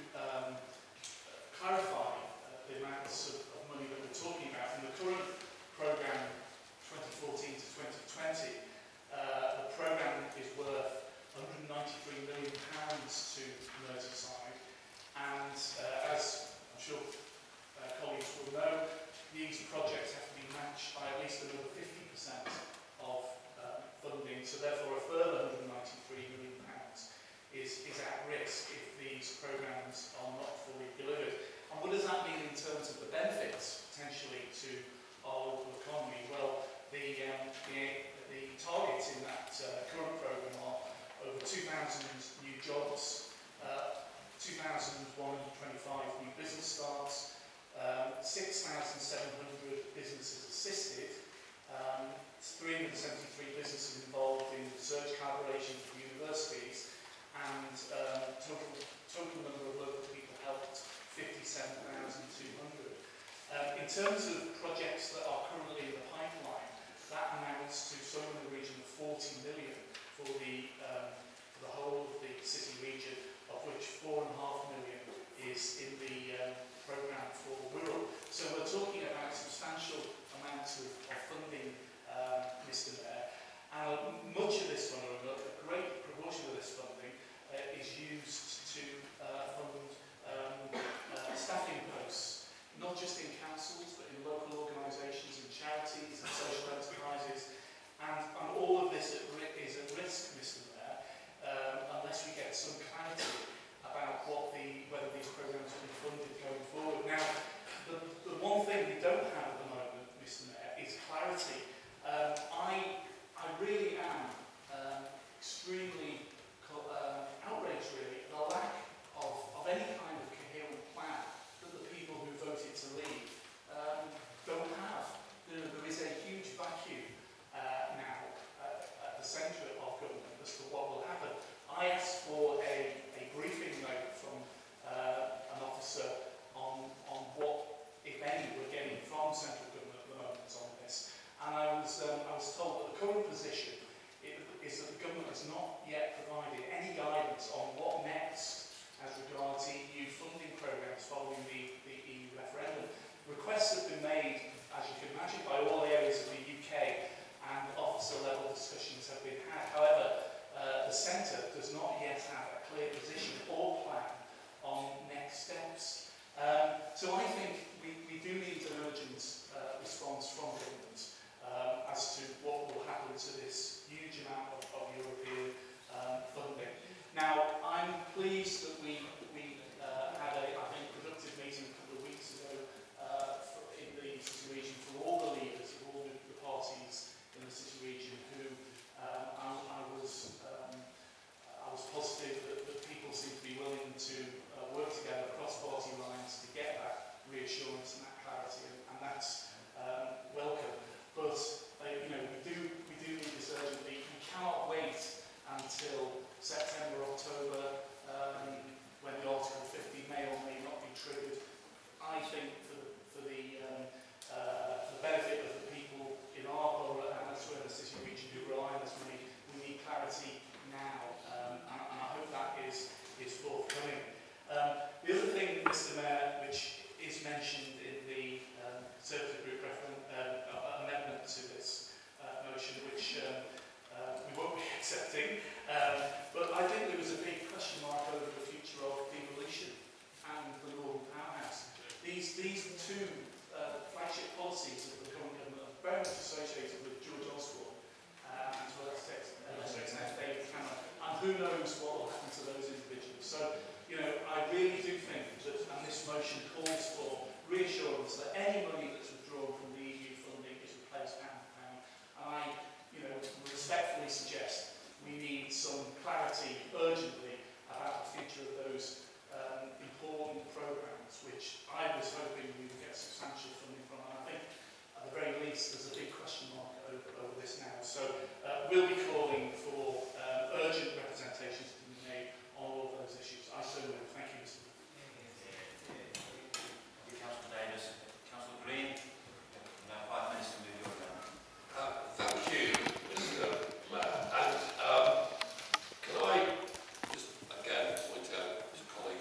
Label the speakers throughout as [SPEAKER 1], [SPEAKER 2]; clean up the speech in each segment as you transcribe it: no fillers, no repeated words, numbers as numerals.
[SPEAKER 1] clarify the amounts of money that we're talking about. In the current programme, 2014 to 2020, the programme is worth £193 million to Merseyside, and as I'm sure colleagues will know, these projects have to be matched by at least another 50% of funding, so therefore a further £193 million is at risk if these programmes are not fully delivered. And what does that mean in terms of the benefits potentially to our local economy? Well, the targets in that current programme are over 2,000 new jobs, 2,125 new business starts, 6,700 businesses assisted, 373 businesses involved in research collaboration with universities, and total number of local people helped 57,200. In terms of projects that are currently in the pipeline, that amounts to somewhere in the region of 40 million for the whole of the city region, of which 4.5 million is in the programme for Wirral. So we're talking about substantial amounts of funding, Mr Mayor, and much of this funding, a great proportion of this funding, is used to fund staffing posts, not just in councils but in local organisations and charities and social enterprises, and all of this is at risk, Mr Mayor, unless we get some clarity about whether these programmes will be funded going forward. Now, the one thing we don't have at the moment, Mr Mayor, is clarity. I really am extremely outraged, really, at the lack of any kind of coherent plan that the people who voted to leave don't have. There is a huge vacuum now at the centre of government as to what will happen. I asked for a briefing note from an officer on what, if any, we're getting from central government at the moment on this, and I was told that the current position is that the government has not yet provided any guidance on what next as regards EU funding programmes following the EU referendum. Requests have been made, as you can imagine, by all areas of the UK, and officer-level discussions have been had. However, the centre does not yet have a clear position or plan on next steps. So I think we do need an urgent response from government as to what will happen to this huge amount of European funding. Now, I'm pleased that we had a, I think, productive meeting a couple of weeks ago in the city region for all the leaders of all the parties in the city region who I was positive that people seem to be willing to work together across party lines to get that reassurance and that clarity, and that's welcome. But we do need this urgently. We cannot wait until September, October, when the Article 50 may or may not be triggered. I think for the benefit of the people in our borough and elsewhere in the city region who rely on this money, we need clarity now, and I hope that is forthcoming. The other thing, Mr Mayor, which is mentioned in the Conservative Group amendment to this motion, which we won't be accepting, but I think there was a big question mark over the future of devolution and the Northern Powerhouse. These two flagship policies of the current government are very much associated with George Osborne and to an extent David Cameron, and who knows what will happen to those individuals. So, I really do think that, and this motion calls for reassurance that any money that's withdrawn from the EU funding is replaced pound for pound. And I, respectfully suggest we need some clarity urgently about the future of those important programmes, which I was hoping we would get substantial funding from. And I think, at the very least, there's a big question mark over this now. So we'll be calling for urgent representations to be made on all of those issues. I so move. Thank you, Mr.
[SPEAKER 2] Councillor Davis. Councillor Green. About 5 minutes to move your round.
[SPEAKER 3] Thank you, Mr. Mayor. And can I just again point out to colleagues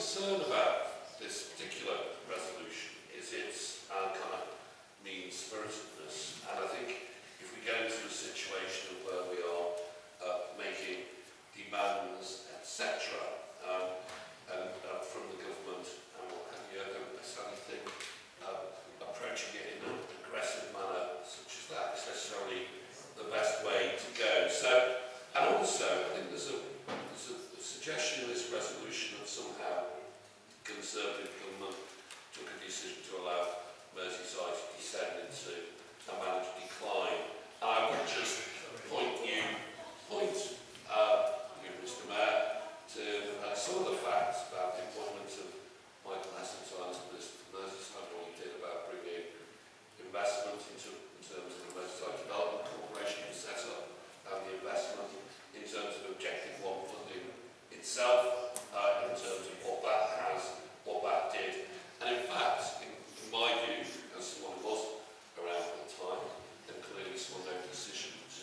[SPEAKER 3] concern about this particular resolution is its kind of mean-spiritedness. And I think if we get into a situation where we are making demands, etc., from the government and what have you, I don't necessarily think approaching it in an aggressive manner such as that is necessarily the best way to go. So, and also, I think there's a suggestion in this resolution that somehow Conservative government took a decision to allow Merseyside to descend into a managed decline. And I would just point you, Mr. Mayor, to some of the facts about the appointment of Michael Heseltine as Minister for Merseyside, what he did about bringing investment in terms of the Merseyside Development Corporation was set up, and the investment in terms of Objective 1 funding itself, in terms of what that has, what that did. And in fact, in my view, as someone who was around at the time, and clearly someone made a decision to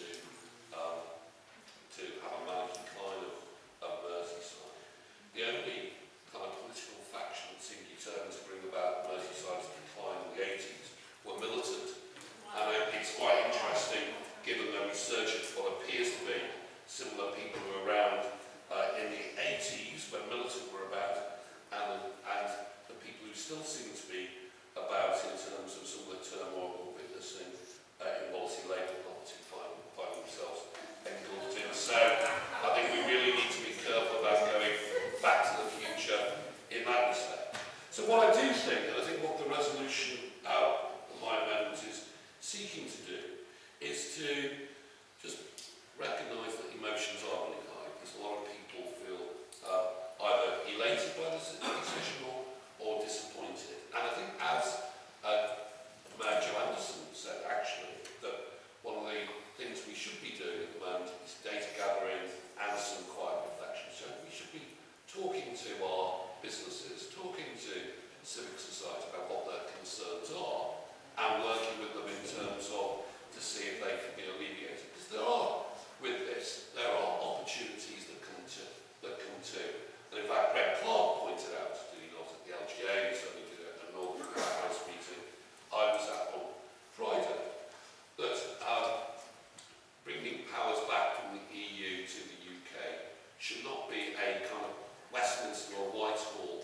[SPEAKER 3] have a managed decline of Merseyside. The only kind of political faction that seemed determined to bring about Merseyside's decline in the 80s were militant. And it's quite interesting, given the resurgence of what appears to be similar people who were around in the 80s when militant were about, and the people who still seem to be about in terms of some of the turmoil we're witnessing in Wallasey Labour Party find themselves engulfed in. So I think we really need to be careful about going back to the future in that respect. So what I do think, and I think what the resolution, my amendment is seeking to do, is to just recognise that emotions are really high, because a lot of people feel either elated by the decision or disappointed. And I think, as Mayor Jo Anderson said, actually, that one of the things we should be doing at the moment is data gathering and some quiet reflection. So we should be talking to our businesses, talking to civic society about what their concerns are, and working with them in terms of to see if they can be alleviated. Because there are, with this, there are opportunities that come to. And in fact, Greg Clark pointed out, did he not, at the LGA, he certainly did it at the Northern House meeting I was at on Friday, that bringing powers back from the EU to the UK should not be a kind of Westminster or Whitehall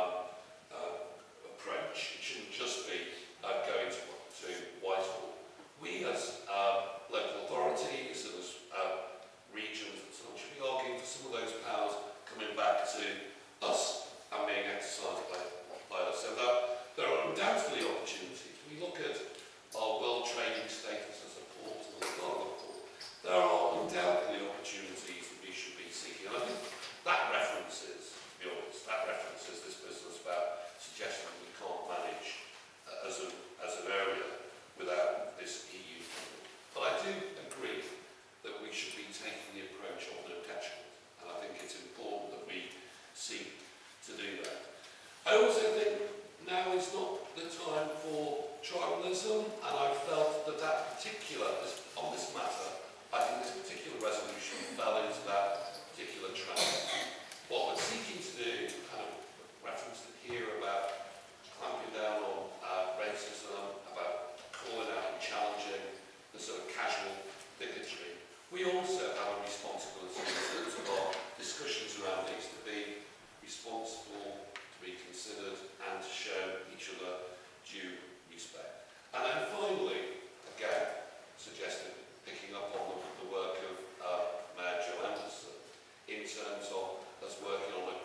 [SPEAKER 3] approach. It shouldn't just be going to Whitehall. We as local authorities and as regions and so on should be arguing for some of those powers coming back to us and being exercised by us. So there are undoubtedly opportunities. We look at our world trading status as a port and as well as a port. There are undoubtedly opportunities that we should be seeking. And I think that references, to be honest, this business about suggesting that we can't manage as an area without this EU funding. But I do agree that we should be taking the approach of no detriment. And I think it's important that we seek to do that. I also think now is not the time for tribalism, and I felt that on this matter, I think this particular resolution fell into that particular trap. What we're seeking to do, kind of referenced it here about clamping down on racism, about calling out and challenging the sort of casual bigotry. We also have a responsibility in terms of our discussions around these to be responsible, to be considered, and to show each other due respect. And then finally, again, suggested picking up on the work of Mayor Jo Anderson in terms of us working on a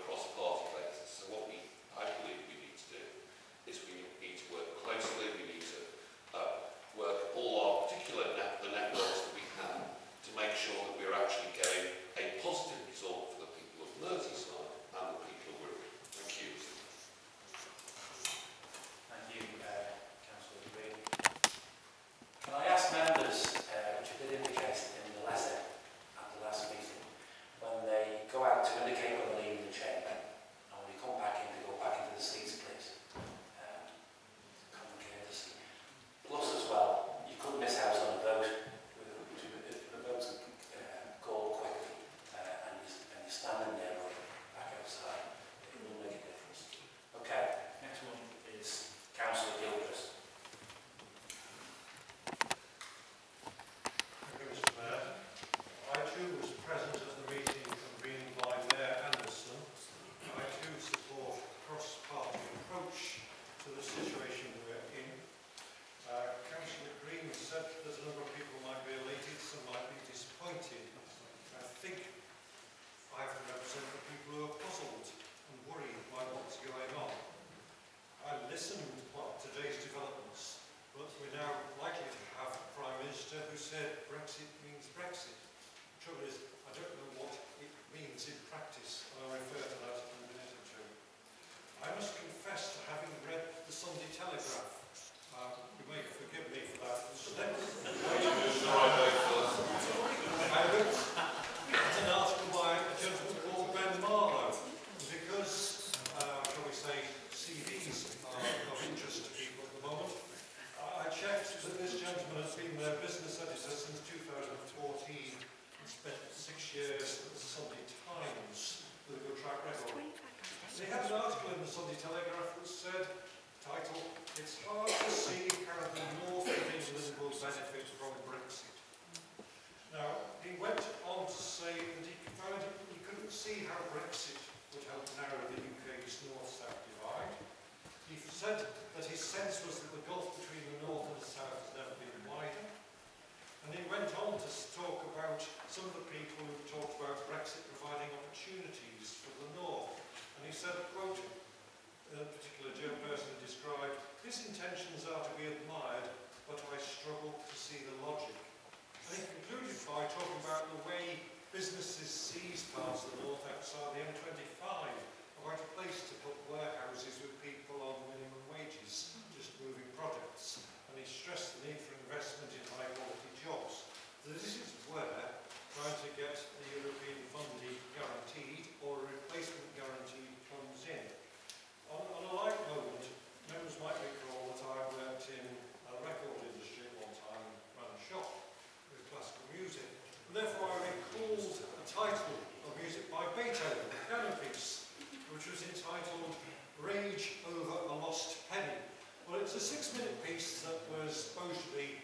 [SPEAKER 4] had an article in the Sunday Telegraph that said, title, "It's hard to see how the north of England will benefit from Brexit." Now, he went on to say that he couldn't see how Brexit would help narrow the UK's north-south divide. He said that his sense was that the gulf between the north and the south has never been wider. And he went on to talk about some of the people who talked about Brexit providing opportunities for the north. And he said, quote, a particular person described, "His intentions are to be admired, but I struggle to see the logic." And he concluded by talking about the way businesses seize parts of the north outside the M25, about a place to put warehouses with people on minimum wages, just moving products. And he stressed the need for investment in high-quality jobs. This is where trying to get the European funding guaranteed or a replacement guarantee comes in. On a light moment, members might recall that I worked in a record industry at one time and ran a shop with classical music. And therefore I recalled a title of music by Beethoven, a piano piece, which was entitled "Rage Over a Lost Penny." Well, it's a 6-minute piece that was supposed to be,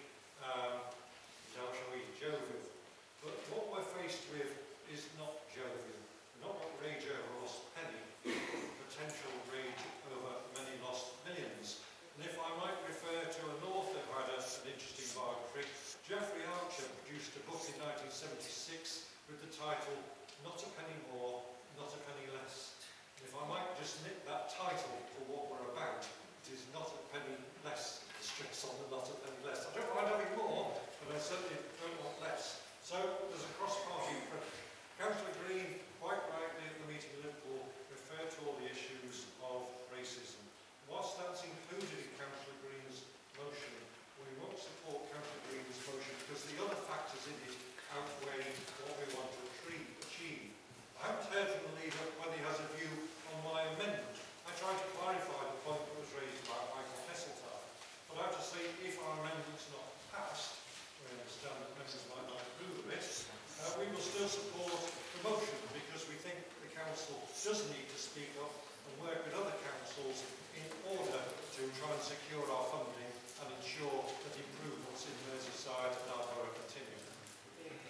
[SPEAKER 4] how shall we, jovial. But what we're faced with is not jovial. We're not got rage over a lost penny, potential rage over many lost millions. And if I might refer to an author who had an interesting biography, Geoffrey Archer produced a book in 1976 with the title "Not a Penny More, Not a Penny Less." And if I might just nip that title for what we're about, it is not a penny less. The stress on the not a penny less. I don't mind having more, but I certainly don't want less. So there's a cross-party approach. Councillor Green, quite rightly at the meeting in Liverpool, referred to all the issues of racism. Whilst that's included in Councillor Green's motion, we won't support Councillor Green's motion because the other factors in it outweigh what we want to achieve. I haven't heard from the leader whether he has a view on my amendment. I tried to clarify the point that was raised about Michael Heseltine, but I have to say, if our amendment's not passed, we understand that members might not approve of it, we will still support the motion because we think the council does need to speak up and work with other councils in order to try and secure our funding and ensure that improvements in Merseyside and our borough continue.
[SPEAKER 2] Thank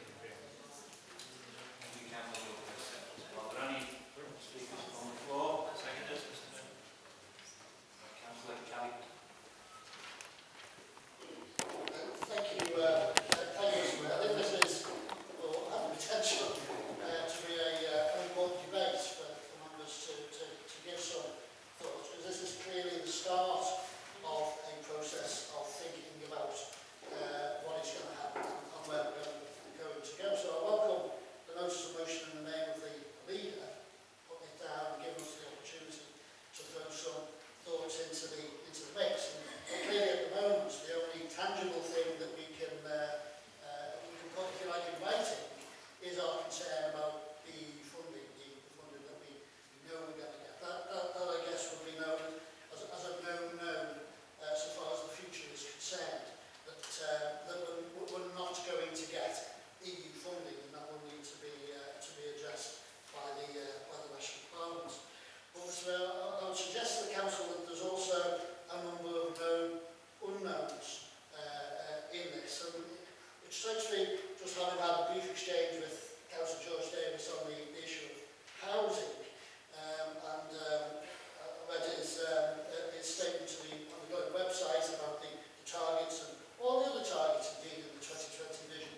[SPEAKER 2] you, Councillor. Are there any speakers on the floor? Seconders, Mr. Mayor. Councillor Kelly.
[SPEAKER 5] Thank you, Mr. Mayor. I think this is, or has the potential to be an important debate for members to give some thought, because this is clearly the start of a process of thinking about what is going to happen and where we're going to go. So I welcome the notice of motion in the name of the leader, putting it down and giving us the opportunity to throw some thoughts into the mix. And clearly at the moment, the only tangible thing that we can put, if you like, in writing is our concern about the funding, the funding that we know we're going to get. That I guess would be known as a known so far as the future is concerned, that we're not going to get EU funding, and that will need to be addressed by the National Parliament. But I would suggest to the Council that there's also a number of known unknowns in this. And it strikes me, just having had a brief exchange with Councillor George Davis on the issue of housing, and I read his statement on the Gov website about the targets and all the other targets indeed in the 2020 vision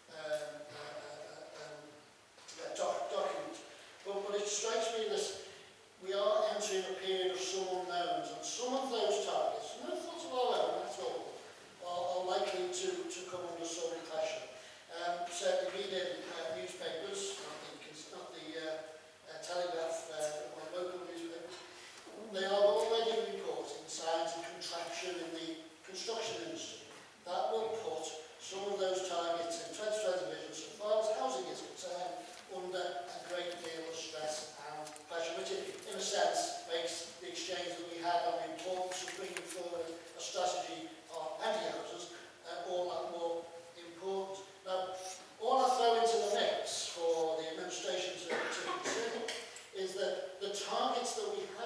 [SPEAKER 5] document. But it strikes me that we are entering a period of some unknowns, and some of those targets, no fault of our own at all, are likely to come under some pressure. Certainly reading newspapers, not the Telegraph, my local newspapers, they are already reporting signs of contraction in the construction industry. That will put some of those targets in 2020 vision, so far as housing is concerned, under a great deal of stress and pressure, which in a sense makes the exchange that we had on the importance of bringing forward a strategy on anti-houses all that more important. Now, all I throw into the mix for the administration to consider is that the targets that we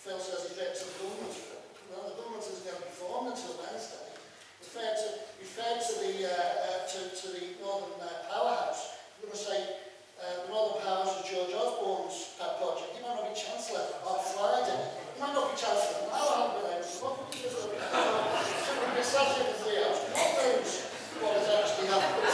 [SPEAKER 5] Phil says he's written to the government. Well, the government isn't going to be formed until Wednesday. Referred to the Northern Powerhouse. I'm going to say the Northern Powerhouse is George Osborne's project. He might not be Chancellor on Friday. He might not be Chancellor now. I haven't been able to look at this. It's sat here for 3 hours. God knows what has actually happened.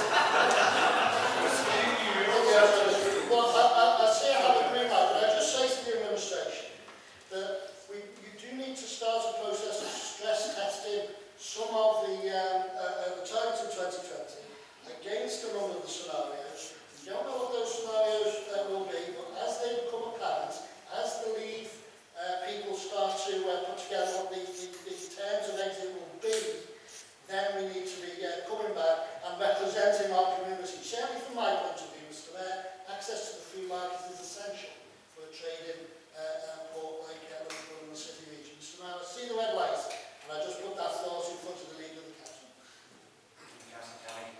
[SPEAKER 5] Well, I see I have a green light, but I just say to the administration that you do need to start a process of stress testing some of the targets in 2020 against a number of the scenarios. We don't know what those scenarios will be, but as they become apparent, as the Leave people start to put together what the terms of exit will be, then we need to be coming back and representing our community. Certainly from my point of view, Mr. Mayor, access to the free market is essential for a trading port like Liverpool in the city region. Mr. Mayor, I see the red light, and I just put that thought in front of the Leader of the Council.
[SPEAKER 2] Councillor Kelly.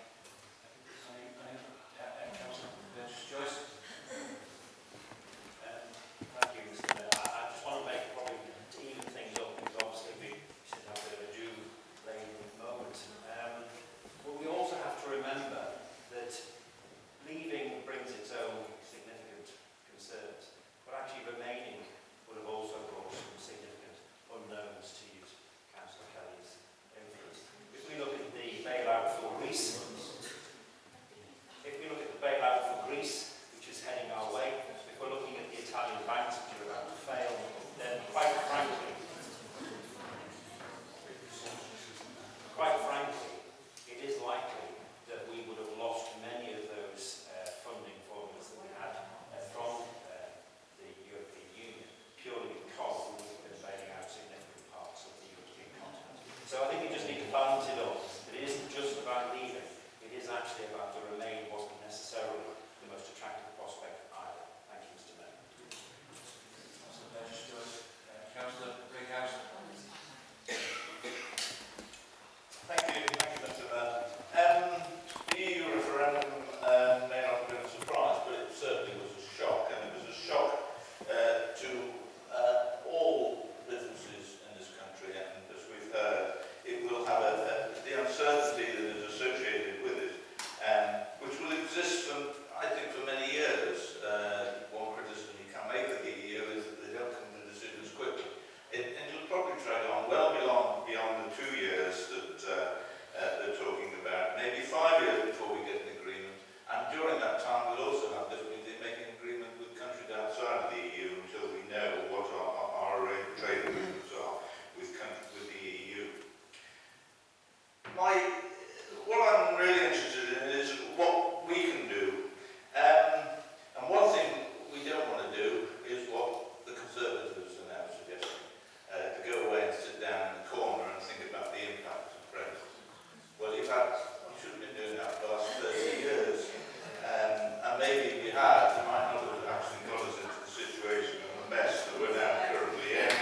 [SPEAKER 2] Councillor Joyce.
[SPEAKER 6] Thank you, Mr. Mayor. I just want to make probably to even things up, because obviously we should have a bit of a dew-laden moment. But we also have to remember that leaving brings its own significant concerns, but actually remaining would have also brought some significant unknowns, to use Councillor Kelly's influence. If we look at the bailout for Greece, which is heading our way, if we're looking at the Italian banks which are about to fail, then quite frankly, it is likely that we would have lost many of those funding formulas that we had from the European Union, purely because we would have been bailing out significant parts of the European continent. So I think we just need to balance it up. It isn't just about leaving, it is actually about the remain wasn't necessarily the most attractive prospect either. Thank you, Mr. Mayor.
[SPEAKER 2] Councillor Brickhouse.
[SPEAKER 7] Thank you, Mr. Mayor. The EU referendum may not have been a surprise, but it certainly was a shock, and it was a shock to all businesses in this country, and as we've heard, it will have the uncertainty that is associated with it, which will exist for, I think, for many years. One criticism you can make of the EU is that they don't come to decisions quickly. It'll probably drag on well beyond the 2 years that they're talking about, maybe 5 years before we get an agreement. And during that time, we'll also have difficulty making an agreement with countries outside of the EU until we know what our trade agreements are with the EU. What I'm really interested in is what we can do. And one thing we don't want to do is what the Conservatives are now suggesting, to go away and sit down in the corner and think about the impact of Brexit. Well, you should have been doing that for the last 30 years. And maybe if you had, you might not have actually got us into the situation and the mess that we're now currently in.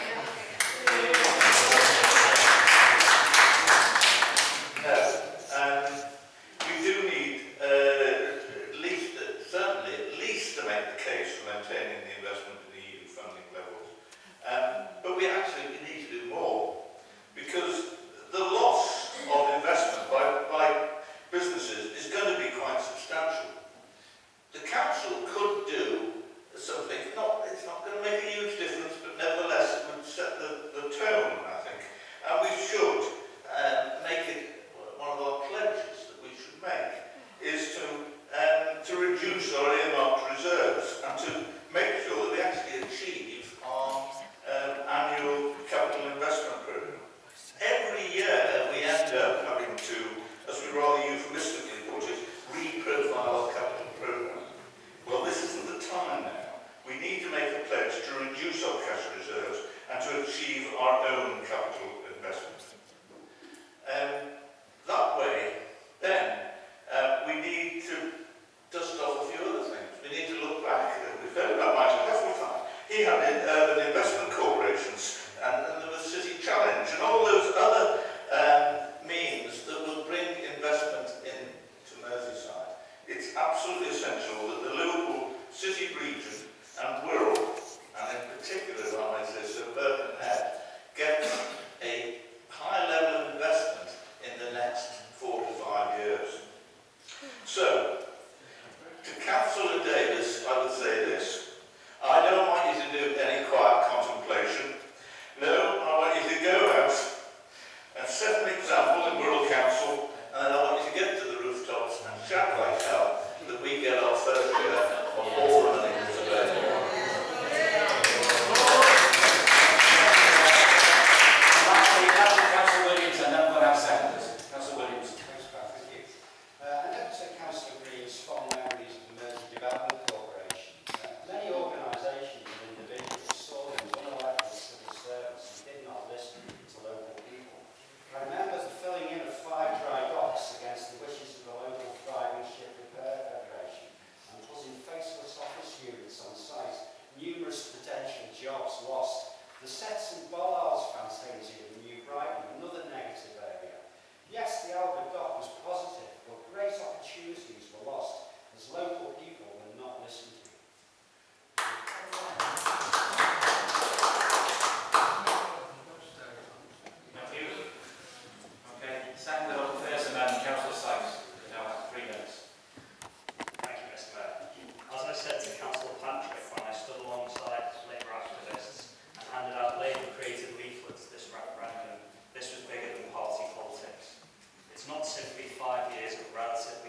[SPEAKER 7] No. We do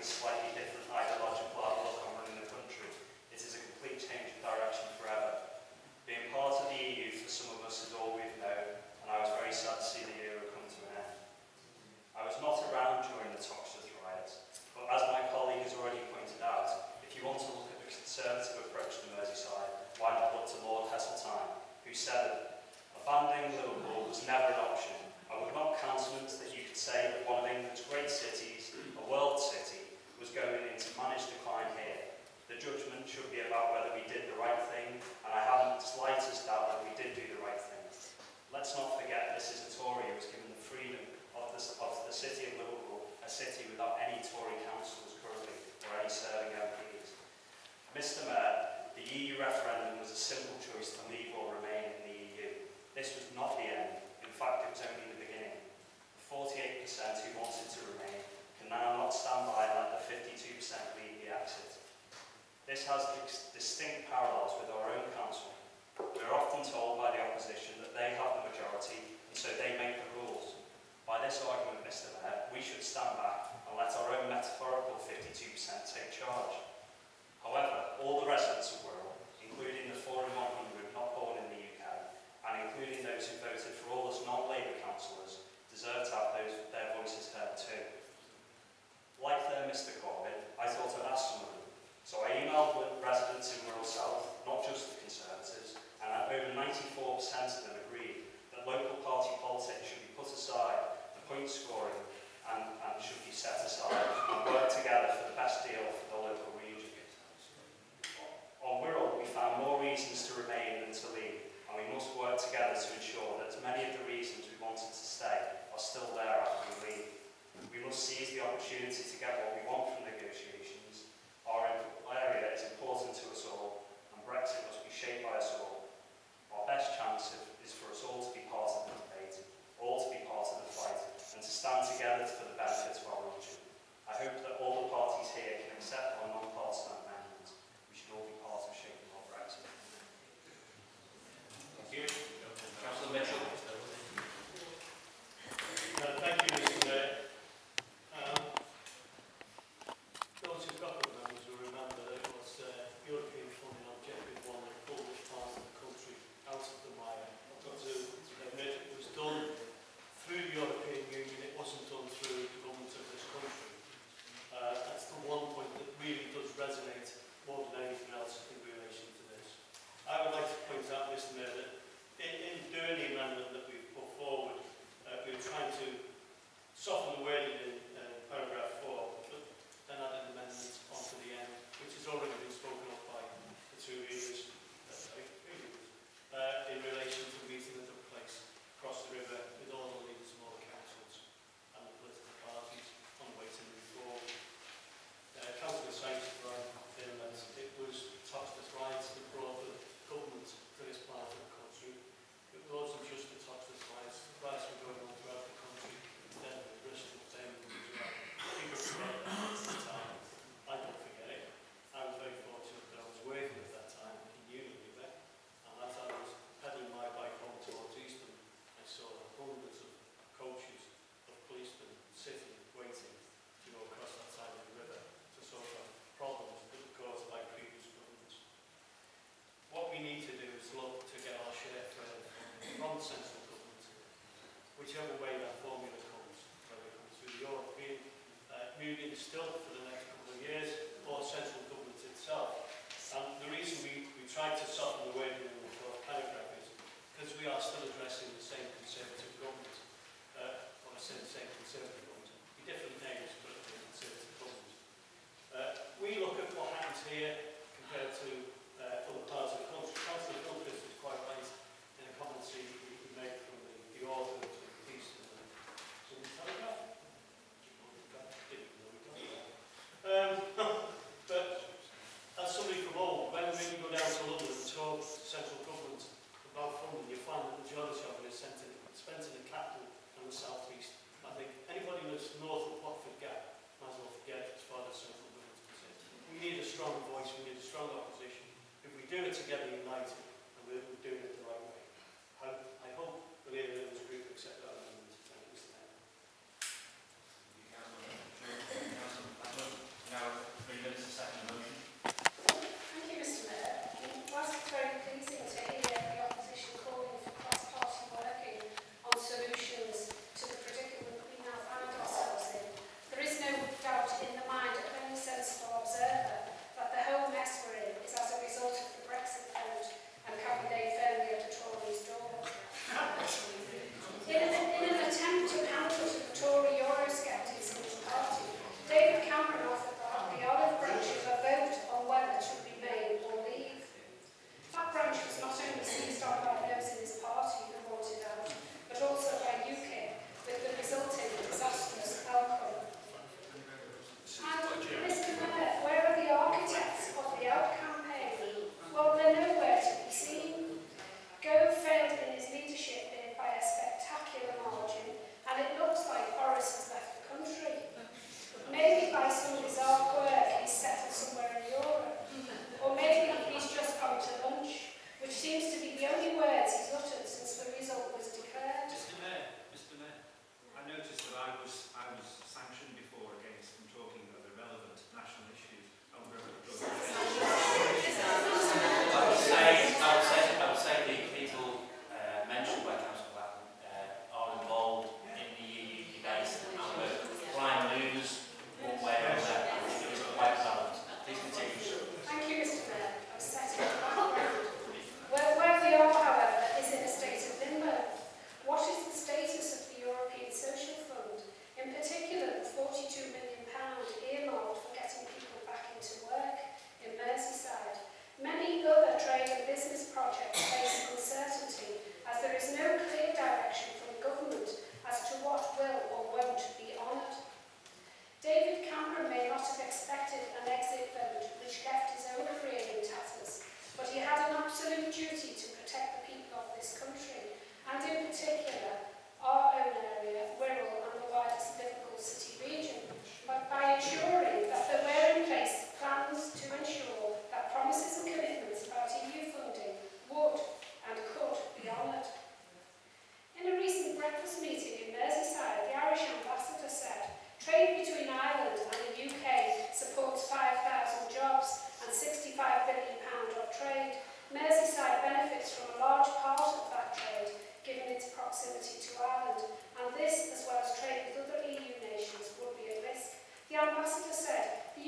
[SPEAKER 6] slightly different ideological outlook on running the country, it is a complete change of direction forever. Being part of the EU for some of us is all we've known, and I was very sad to see the era come to an end. I was not around during the Toxteth riots, but as my colleague has already pointed out, if you want to look at the Conservative approach to Merseyside, why not look to Lord Heseltine, who said that abandoning Liverpool was never an option. I would not countenance that you could say that one of England's great cities, a world city, was going into managed decline here. The judgment should be about whether we did the right thing, and I haven't the slightest doubt that we did do the right thing. Let's not forget this is a Tory who was given the freedom of the city of Liverpool, a city without any Tory councillors currently, or any serving MPs. Mr Mayor, the EU referendum was a simple choice to leave or remain in the EU. This was not the end. In fact, it was only the beginning. The 48% who wanted to remain can now not stand by and let the 52% lead the exit. This has distinct parallels with our own council. We are often told by the opposition that they have the majority and so they make the rules. By this argument, Mr Mayor, we should stand back and let our own metaphorical 52% take charge. However, all the residents of Wirral, including the 4 in 100 not born in the UK, and including those who voted for all us non-Labour councillors, deserve to have their voices heard too. Like their Mr Corbyn, I thought I'd ask some of them. So I emailed with residents in Wirral South, not just the Conservatives, and over 94% of them agreed that local party politics should be put aside, the point scoring and should be set aside, and work together for the best deal for the local region. On Wirral, we found more reasons to remain than to leave, and we must work together to ensure that as many of the reasons we wanted to stay are still there after we leave. We must seize the opportunity to get what we want from negotiations. Our area is important to us all, and Brexit must be shaped by us all. Our best chance is for us all to be part of the debate, all to be part of the fight, and to stand together for the benefit of our region. I hope that all the parties here can accept our non-partisan amendments. We should all be part of shaping our Brexit.
[SPEAKER 2] Thank you. Councillor Mitchell.
[SPEAKER 8] Thank you, Mr Mayor. Those who've got the members will remember that it was European funding objective 1 that pulled this part of the country out of the mire. I've got to admit it was done through the European Union, it wasn't done through the government of this country. That's the one point that really does resonate more than anything else in relation to this. I would like to point out, Mr Mayor, that in doing the amendment that we've put forward, we were trying to soften the wording in paragraph 4, but then add an amendment onto the end, which has already been spoken of by the 2 readers, in relation to the meeting that took place across the river with all the leaders of all the councils and the political parties on the way to move forward. Councillor Sykes brought in that it was Toxteth riots that brought the government to this part of the country. It wasn't just the Toxteth riots. The riots were going on throughout the country, and then the Bristol thing as well. People forget it at the time. I don't forget it. I was very fortunate that I was working at that time in Unilever, and as I was pedaling my bike home towards Easton, I saw hundreds of coaches of policemen sitting, waiting to go across that side of the river to sort out problems that were caused by previous governments. What we need to do is look to get our share from the central government, whichever way that formula comes, whether it comes through the European Union still for the next couple of years, or central government itself. And the reason we tried to soften the wording in the 4th paragraph is because we are still addressing the same Conservative government, or the same Conservative government, be different names, but the Conservative government. We look at what happens here compared to other parts of the country. Councillor Gilchrist is quite right in a commentary he made from the author of the piece in the Telegraph. But as somebody from old, when you go down to London and talk to central government about funding, you find that the majority of it is spent in the capital and the south east. I think anybody who lives north of Watford Gap might as well forget as far as central government is concerned. We need a strong voice, we need a strong opposition. If we do it together united, and we're doing it the right way. I hope the Labour Members Group accept that amendment. Thank you, Mr Mayor.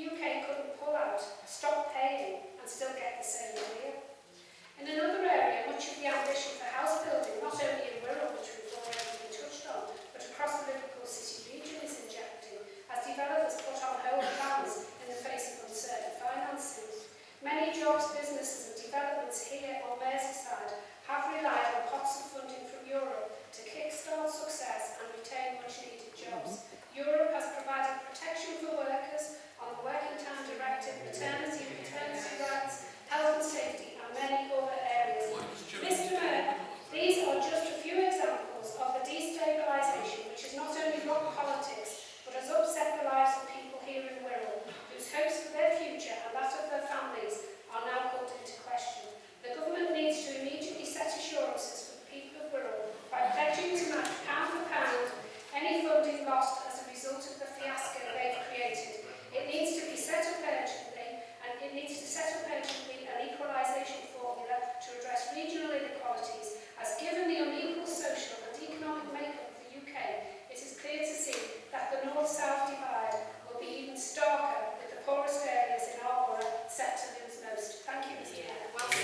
[SPEAKER 9] UK couldn't pull out, stop paying and still get the same money. In another area, much of the ambition for house building, not only in Wirral, which we've already been touched on, but across the Liverpool City region is injecting, as developers put on hold plans in the face of uncertain financing. Many jobs, businesses and developments here on Merseyside have relied on pots of funding from Europe to kickstart success and retain much needed jobs. Europe has provided protection for workers on the Working Time Directive, maternity and paternity rights, health and safety and many other areas. Mr Mayor, these are just a few examples of the destabilisation which has not only rocked politics but has upset the lives of people here in Wirral, whose hopes for their future and that of their families are now called into question. The government needs to immediately set assurances for the people of Wirral by pledging to match pound for pound any funding lost as a result of the fiasco they've created. It needs to be set up urgently, and it needs to set up urgently an equalisation formula to address regional inequalities, as given the unequal social and economic makeup of the UK, it is clear to see that the north-south divide will be even starker, with the poorest areas in our borough set to lose most. Thank you, Mr Mayor. Well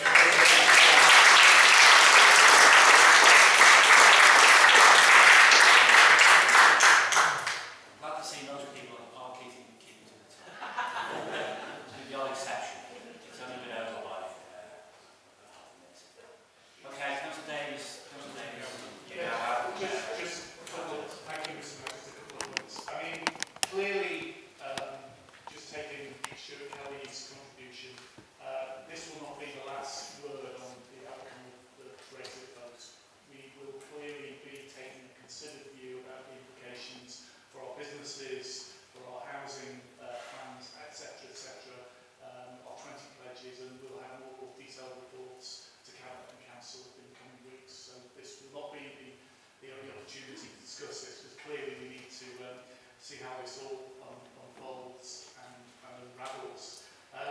[SPEAKER 2] Glad to see most people are keeping to the time. With the odd exception. It's only been over by half a minute. Okay, Councillor Davies.
[SPEAKER 1] Yeah, just a couple of, thank you, Mr. Mayor, just a couple of points. I mean, clearly, just taking Stuart Kelly's contribution, this will not be the last word on the outcome of the Brexit vote. We will clearly be taking a considered view about the implications for our businesses, for our housing plans, etc., our 20 pledges, and we'll have more detailed reports to Cabinet and Council in the coming weeks. So this will not be the only opportunity to discuss this, because clearly we need to see how this all unfolds and unravels.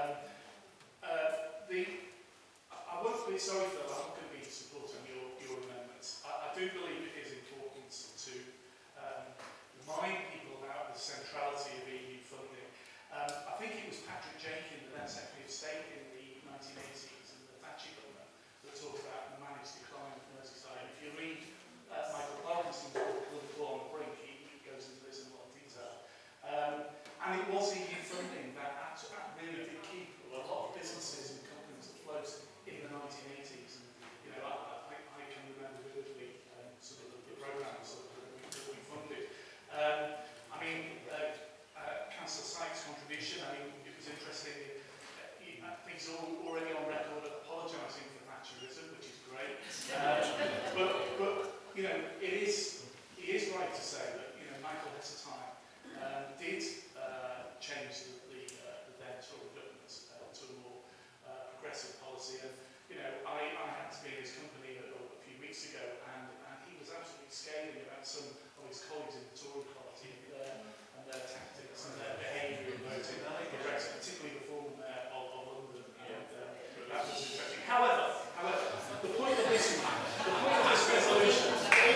[SPEAKER 1] I won't be sorry, Phil, I'm not going to be supporting your amendments. I do believe it is important to remind people about the centrality of EU funding. I think it was Patrick Jenkins, the then Secretary of State in the 1980s, and the Thatcher government, that talked about the managed decline of Merseyside. If you read Michael Parkinson's book, Liverpool on the Brink, he goes into this in a lot of detail. And it was EU funding that really did keep a lot of businesses and companies afloat in the 1980s. And, you know, I can remember vividly some of the programs that we funded. I mean, Councillor Sykes' contribution, I mean, it was interesting. I think he's already on record apologising for Thatcherism, which is great. But you know, he is right to say that, you know, Michael Heseltine did change the then Tory government to a more progressive policy. And, you know, I had to be in his company a few weeks ago, and he was absolutely scathing about some of his colleagues in the Tory party and their tactics and their behaviour in voting for Brexit, particularly the former mayor of London. And that was interesting. However, the point of this resolution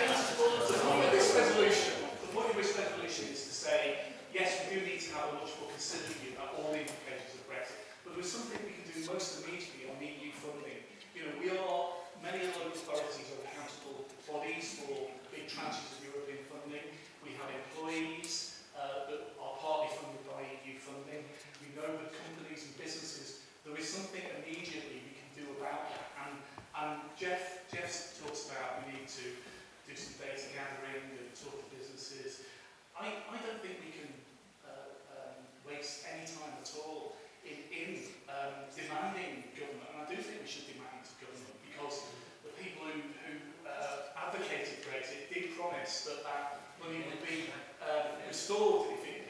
[SPEAKER 1] is to say, yes, we do need to have a much more considered view about all the implications of Brexit, but there is something we can do most immediately on EU funding. You know, many local authorities are accountable bodies for big tranches of European funding. We have employees that are partly funded by EU funding. We know that companies and businesses, there is something immediately we can do about that. And Jeff talks about we need to do some data gathering and talk to businesses. I don't think we can waste any time at all in demanding government, and I do think we should demand government, because the people who advocated Brexit did promise that money would be restored if it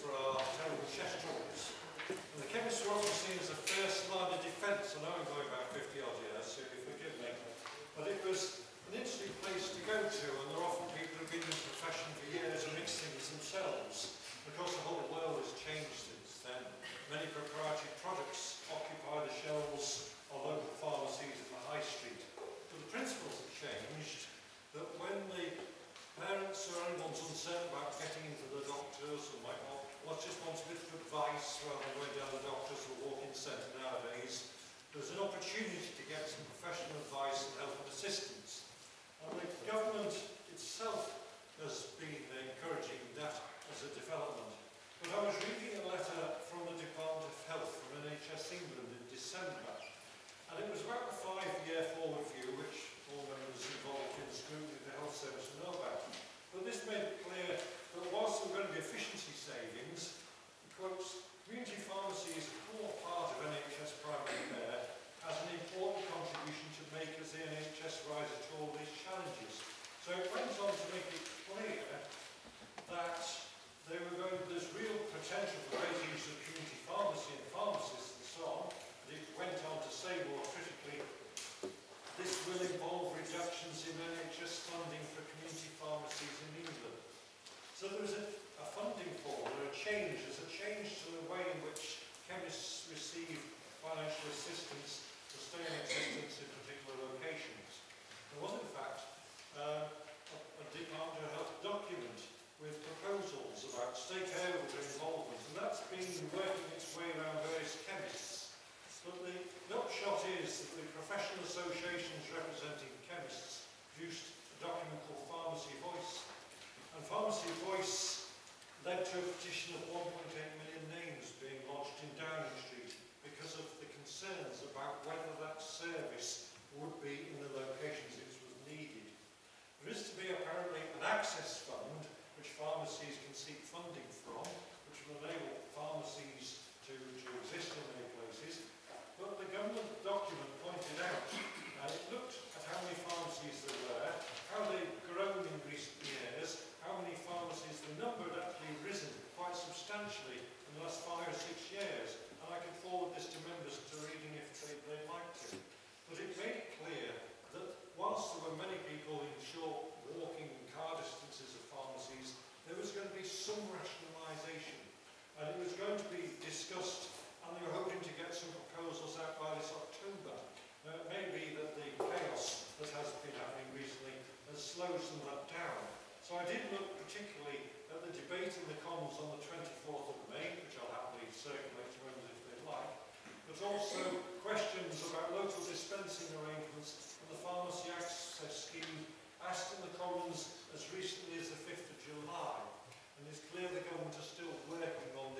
[SPEAKER 4] for our terrible chest troubles. And the chemists were often seen as a first line of defence. I know I'm going back 50 odd years, so you forgive me. But it was an interesting place to go to, and there are often people who've been in the profession for years and mix things themselves. Of course, the whole world has changed since then. Many proprietary products occupy the shelves of local pharmacies in the high street. But the principles have changed, that when the parents or anyone's uncertain about getting into the doctors and might not, just want a bit of advice rather than going down the doctors or walk-in centre nowadays, there's an opportunity to get some professional advice and help and assistance. And the government itself has been encouraging that as a development. But I was reading a letter from the Department of Health from NHS England in December, and it was about the 5-year forward view, which all members involved in the scrutiny of the health service know about. But this made it clear that whilst there were going to be efficiency savings, it quotes, community pharmacy is a core part of NHS primary care, has an important contribution to make as the NHS rises to all these challenges. So it went on to make it clear that there's real potential for greater use of community pharmacy and pharmacists and so on. But it went on to say more critically, this will involve reductions in NHS funding for community pharmacies in England. So there's a funding formula, a change. There's a change to the way in which chemists receive financial assistance to stay in existence in particular locations. There was, in fact, a Department of Health document with proposals about stakeholder involvement, and that's been working its way around various chemists. But the upshot is that the professional associations representing chemists produced a document called Pharmacy Voice. And Pharmacy Voice led to a petition of 1.8 million names being lodged in Downing Street because of the concerns about whether that service would be in the locations it was needed. There is to be apparently an access fund which pharmacies can seek funding from, which will enable pharmacies to exist in many places. But the government document pointed out, and it looked at how many pharmacies there were, how they've grown in recent years, how many pharmacies, the number had actually risen quite substantially in the last 5 or 6 years. And I can forward this to members to reading if they'd like to. But it made it clear that whilst there were many people in short walking car distances of pharmacies, there was going to be some rationalisation. And it was going to be discussed, and they were hoping to get some proposals out by this October. Now, it may be that the chaos that has been happening recently has slowed some of that down. So I did look particularly at the debate in the Commons on the 24th of May, which I'll happily circulate to members if they'd like, but also questions about local dispensing arrangements and the Pharmacy Access Scheme asked in the Commons as recently as the 5th of July. And it's clear the government is still working on